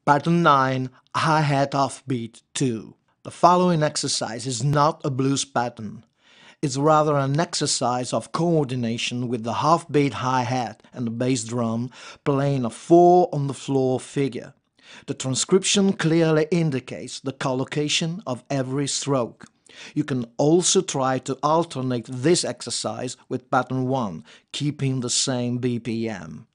Pattern 9, hi-hat offbeat 2. The following exercise is not a blues pattern. It's rather an exercise of coordination with the half-beat hi-hat and the bass drum playing a 4-on-the-floor figure. The transcription clearly indicates the collocation of every stroke. You can also try to alternate this exercise with pattern 1, keeping the same BPM.